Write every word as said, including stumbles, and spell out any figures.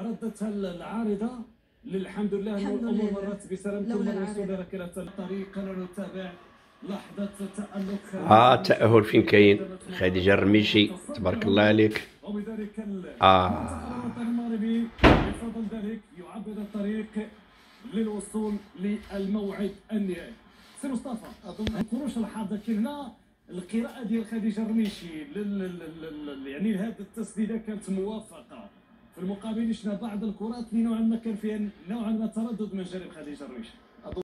ردتها العارضه. الحمد لله الامور مرت بسلام. ثم الوصول ركله الطريق. نتابع لحظه تالق. اه التاهل فين كاين؟ خديجه الرميشي تبارك الله عليك. وبذلك اه المغربي بفضل ذلك يعبد الطريق للوصول للموعد النهائي. سي مصطفى اظن الكروش الحاضر كاين هنا القراءه ديال خديجه الرميشي يعني هذه التسديده كانت موافقه. في المقابل شفنا بعض الكرات اللي نوعا ما كان فيها نوعا ما تردد من جانب خديجه الرميشي.